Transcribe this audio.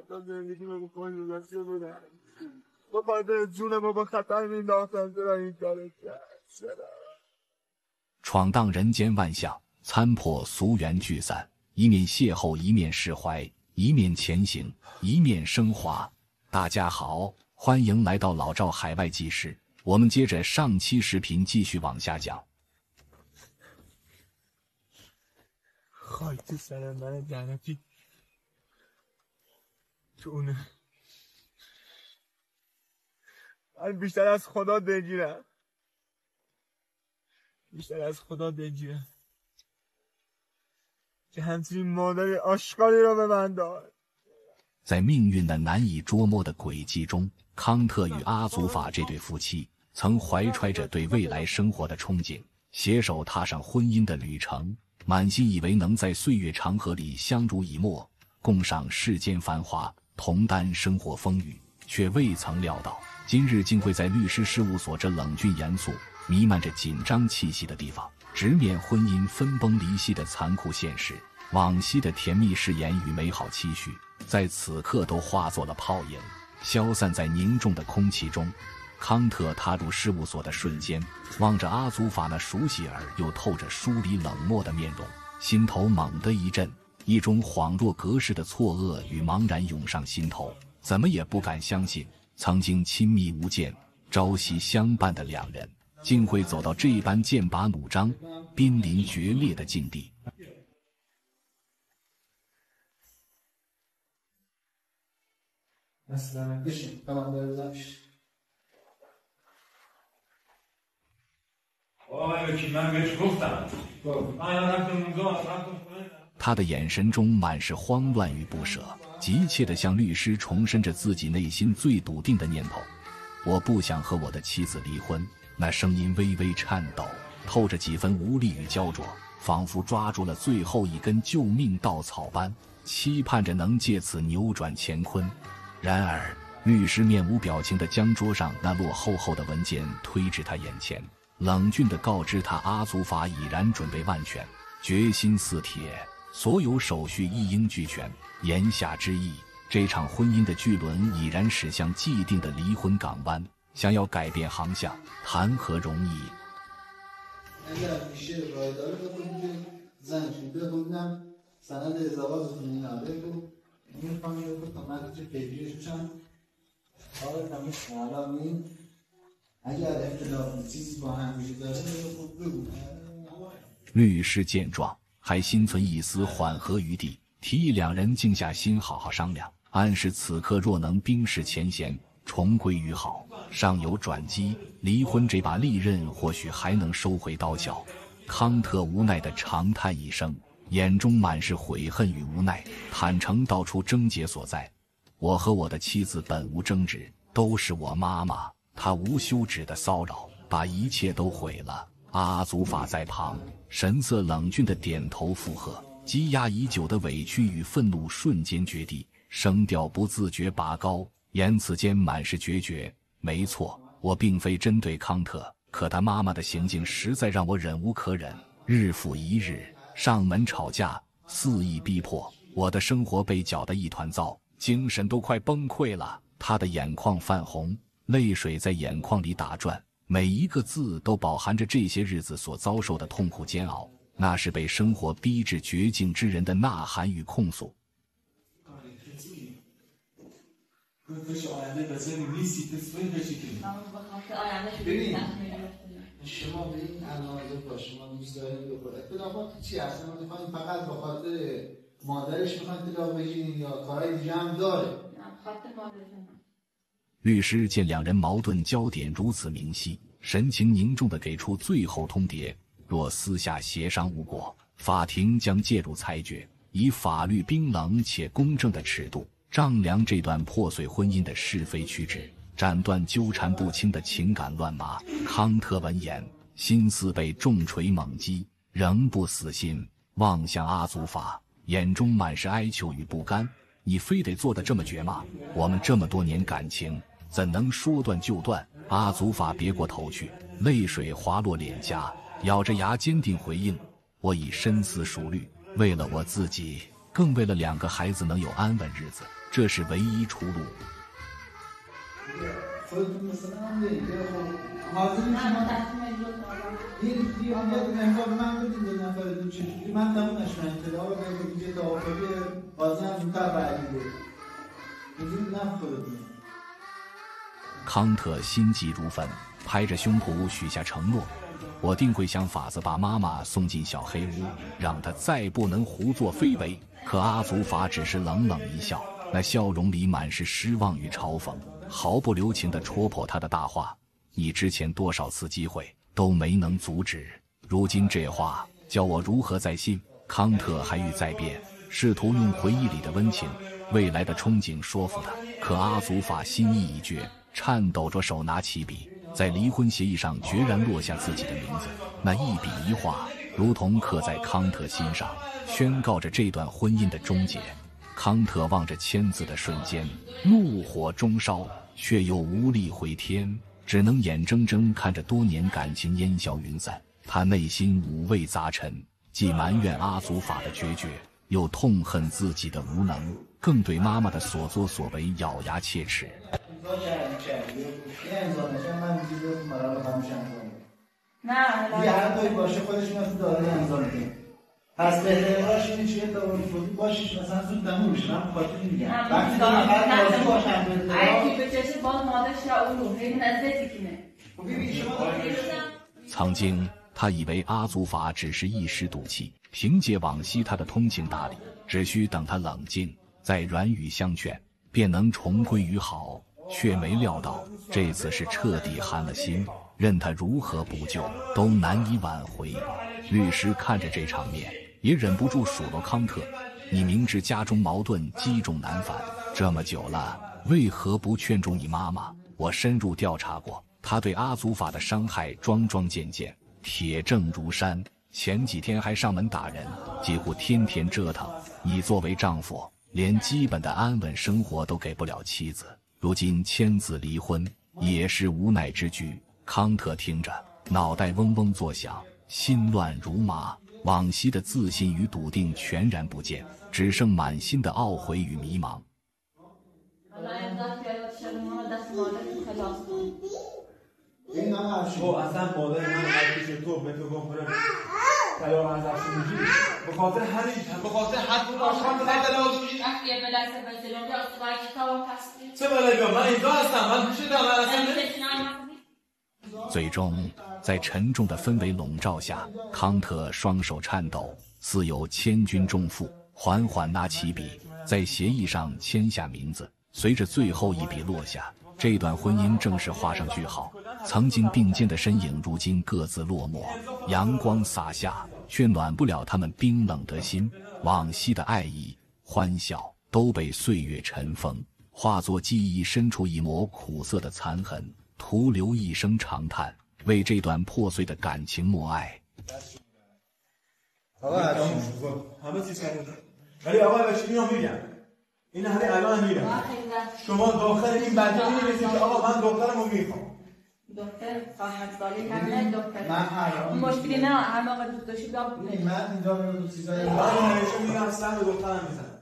تا زندگی رو گذاشته بودم با خاطر جونم رو با خطر مینداختم چرا این کارو کرد چرا 闯荡人间万象，参破俗缘聚散，一面邂逅，一面释怀，一面前行，一面升华。大家好，欢迎来到老赵海外纪事，我们接着上期视频继续往下讲。 خاک تو سر من لعنتی چونه من بیشتر از خدا دلگیرم که همچنین مادر آشغالی را به من داد。 在命运的难以捉摸的轨迹中，康特与阿祖法这对夫妻曾怀揣着对未来生活的憧憬，携手踏上婚姻的旅程，满心以为能在岁月长河里相濡以沫，共赏世间繁华，同担生活风雨，却未曾料到今日竟会在律师事务所这冷峻严肃、弥漫着紧张气息的地方，直面婚姻分崩离析的残酷现实。往昔的甜蜜誓言与美好期许，在此刻都化作了泡影，消散在凝重的空气中。康特踏入事务所的瞬间，望着阿祖法那熟悉而又透着疏离冷漠的面容，心头猛地一震，一种恍若隔世的错愕与茫然涌上心头，怎么也不敢相信，曾经亲密无间、朝夕相伴的两人，竟会走到这般剑拔弩张、濒临决裂的境地。他的眼神中满是慌乱与不舍，急切地向律师重申着自己内心最笃定的念头：我不想和我的妻子离婚。那声音微微颤抖，透着几分无力与焦灼，仿佛抓住了最后一根救命稻草般，期盼着能借此扭转乾坤。然而律师面无表情地将桌上那摞厚厚的文件推至他眼前，冷峻地告知他阿祖法已然准备万全，决心似铁，所有手续一应俱全。言下之意，这场婚姻的巨轮已然驶向既定的离婚港湾，想要改变航向，谈何容易？律师见状，还心存一丝缓和余地，提议两人静下心好好商量，暗示此刻若能冰释前嫌，重归于好，尚有转机，离婚这把利刃或许还能收回刀鞘。康特无奈地长叹一声，眼中满是悔恨与无奈，坦诚道出症结所在：我和我的妻子本无争执，都是我妈妈，她无休止的骚扰，把一切都毁了。阿祖法在旁神色冷峻的点头附和，积压已久的委屈与愤怒瞬间决堤，声调不自觉拔高，言辞间满是决绝。没错，我并非针对康特，可他妈妈的行径实在让我忍无可忍，日复一日上门吵架，肆意逼迫，我的生活被搅得一团糟，精神都快崩溃了。他的眼眶泛红，泪水在眼眶里打转，每一个字都饱含着这些日子所遭受的痛苦煎熬，那是被生活逼至绝境之人的呐喊与控诉。 شما به این علاقه با شما دوست دارید بخورد خداوند چی اصلا میخواین فقط به خاطر مادرش میخواین طلاق بگیرین یا کارهای دیگه هم داره؟ 律师见两人矛盾焦点如此明晰，神情凝重地给出最后通牒：若私下协商无果，法庭将介入裁决，以法律冰冷且公正的尺度丈量这段破碎婚姻的是非曲直，斩断纠缠不清的情感乱麻。康特闻言，心似被重锤猛击，仍不死心，望向阿祖法，眼中满是哀求与不甘。你非得做得这么绝吗？我们这么多年感情，怎能说断就断？阿祖法别过头去，泪水滑落脸颊，咬着牙坚定回应：我已深思熟虑，为了我自己，更为了两个孩子能有安稳日子， 这是唯一出路。康特心急如焚，拍着胸脯许下承诺：我定会想法子把妈妈送进小黑屋，让她再不能胡作非为。可阿祖法只是冷冷一笑，那笑容里满是失望与嘲讽，毫不留情地戳破他的大话：你之前多少次机会都没能阻止，如今这话叫我如何再信？康特还欲再辩，试图用回忆里的温情、未来的憧憬说服他，可阿祖法心意已决，颤抖着手拿起笔，在离婚协议上决然落下自己的名字。那一笔一画如同刻在康特心上，宣告着这段婚姻的终结。康特望着签字的瞬间，怒火中烧，却又无力回天，只能眼睁睁看着多年感情烟消云散。他内心五味杂陈，既埋怨阿祖法的决绝，又痛恨自己的无能，更对妈妈的所作所为咬牙切齿。 پس بهترینش اینه چیه داروخوری باشیش مثلا زود تموم میشه من بخاطر میگم وقتی که هر بازی باشم اگه به چشم باز مادرش را اون خیلی نزدیکینه 曾经他以为阿祖法只是一时赌气，凭借往昔他的通情达理，只需等他冷静，再软语相劝，便能重归于好，却没料到这次是彻底寒了心，任他如何补救都难以挽回。律师看着这场面，也忍不住数落康特：你明知家中矛盾积重难返，这么久了，为何不劝住你妈妈？我深入调查过，她对阿祖法的伤害桩桩件件，铁证如山。前几天还上门打人，几乎天天折腾。你作为丈夫，连基本的安稳生活都给不了妻子，如今签字离婚，也是无奈之举。康特听着，脑袋嗡嗡作响，心乱如麻，往昔的自信与笃定全然不见，只剩满心的懊悔与迷茫。最终在沉重的氛围笼罩下，康特双手颤抖，似有千钧重负，缓缓拿起笔，在协议上签下名字。随着最后一笔落下，这段婚姻正式画上句号。曾经并肩的身影，如今各自落寞。阳光洒下，却暖不了他们冰冷的心。往昔的爱意、欢笑都被岁月尘封，化作记忆深处一抹苦涩的残痕，徒留一声长叹，为这段破碎的感情默哀。 این همه الان میرم شما داخل این بنده می‌نویسید که آقا من دخترمو میخوام دختر خواهد سالی همه دختر مشکلی نه همه آقا دوست داشتی من اینجا رو چیزایی من همیشه میگم سن به دخترم میزنم